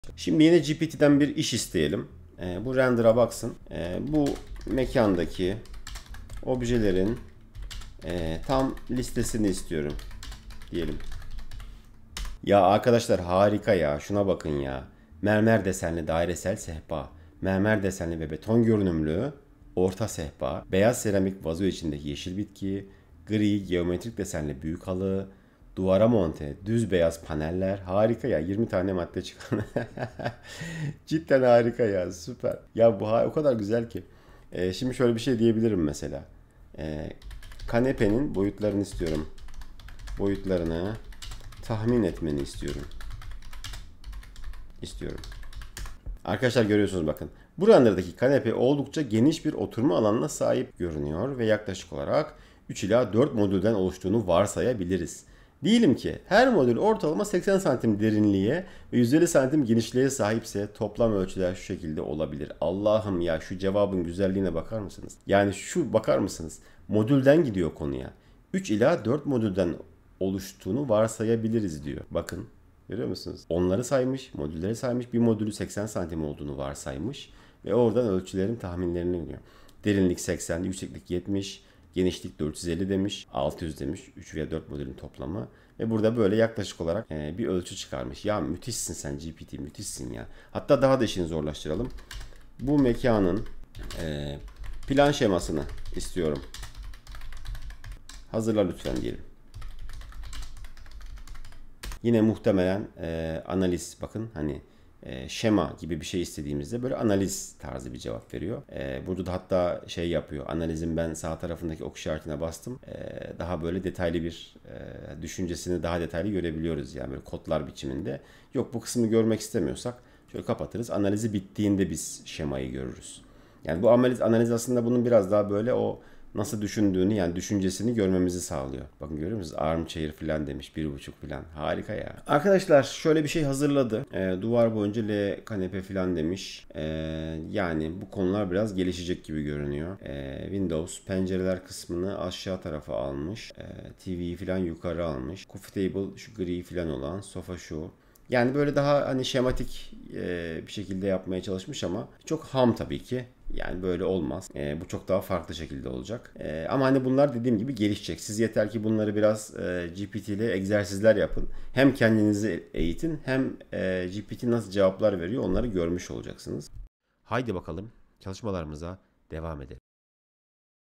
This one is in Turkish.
Şimdi yine GPT'den bir iş isteyelim. Bu render'a baksın. Bu mekandaki objelerin tam listesini istiyorum diyelim. Ya arkadaşlar harika ya. Şuna bakın ya. Mermer desenli dairesel sehpa. Mermer desenli ve beton görünümlü orta sehpa. Beyaz seramik vazo içindeki yeşil bitki. Gri geometrik desenli büyük halı. Duvara monte düz beyaz paneller. Harika ya. 20 tane madde çıkan. Cidden harika ya. Süper. Ya bu o kadar güzel ki. Şimdi şöyle bir şey diyebilirim mesela. Kanepenin boyutlarını istiyorum. Boyutlarını tahmin etmeni istiyorum. Arkadaşlar görüyorsunuz bakın. Bu render'daki kanepe oldukça geniş bir oturma alanına sahip görünüyor ve yaklaşık olarak 3 ila 4 modülden oluştuğunu varsayabiliriz. Diyelim ki her modül ortalama 80 santim derinliğe ve 150 santim genişliğe sahipse toplam ölçüler şu şekilde olabilir. Allah'ım ya şu cevabın güzelliğine bakar mısınız? Yani şu bakar mısınız? Modülden gidiyor konuya. 3 ila 4 modülden oluştuğunu varsayabiliriz diyor. Bakın görüyor musunuz? Onları saymış, modülleri saymış. Bir modülü 80 santim olduğunu varsaymış. Ve oradan ölçülerin tahminlerini diyor. Derinlik 80, yükseklik 70, genişlik 450 demiş, 600 demiş. 3 veya 4 modülün toplamı. Ve burada böyle yaklaşık olarak bir ölçü çıkarmış. Ya müthişsin sen GPT, müthişsin ya. Hatta daha da işini zorlaştıralım. Bu mekanın plan şemasını istiyorum. Hazırla lütfen diyelim. Yine muhtemelen analiz bakın hani şema gibi bir şey istediğimizde böyle analiz tarzı bir cevap veriyor. Burada da hatta şey yapıyor. Analizin ben sağ tarafındaki ok işaretine bastım. Daha böyle detaylı bir düşüncesini daha detaylı görebiliyoruz. Yani böyle kodlar biçiminde. Yok bu kısmı görmek istemiyorsak şöyle kapatırız. Analizi bittiğinde biz şemayı görürüz. Yani bu analiz aslında bunun biraz daha böyle o nasıl düşündüğünü yani düşüncesini görmemizi sağlıyor. Bakın görüyor musunuz? Armchair falan demiş. 1,5 falan. Harika ya. Arkadaşlar şöyle bir şey hazırladı. Duvar boyunca L kanepe falan demiş. Yani bu konular biraz gelişecek gibi görünüyor. Windows pencereler kısmını aşağı tarafa almış. TV'yi falan yukarı almış. Coffee table şu gri falan olan. Sofa şu. Yani böyle daha hani şematik bir şekilde yapmaya çalışmış ama çok ham tabii ki. Yani böyle olmaz. Bu çok daha farklı şekilde olacak. Ama hani bunlar dediğim gibi gelişecek. Siz yeter ki bunları biraz GPT ile egzersizler yapın. Hem kendinizi eğitin hem GPT nasıl cevaplar veriyor onları görmüş olacaksınız. Haydi bakalım çalışmalarımıza devam edelim.